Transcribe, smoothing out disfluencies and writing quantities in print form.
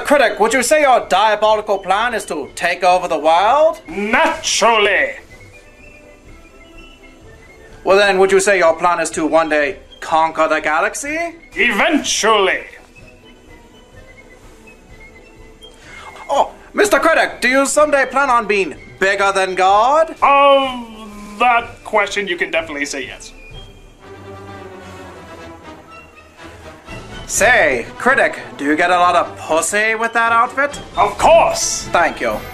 Mr. Critic, would you say your diabolical plan is to take over the world? Naturally! Well then, would you say your plan is to one day conquer the galaxy? Eventually! Oh, Mr. Critic, do you someday plan on being bigger than God? Of that question, you can definitely say yes. Say, Critic, do you get a lot of pussy with that outfit? Of course! Thank you.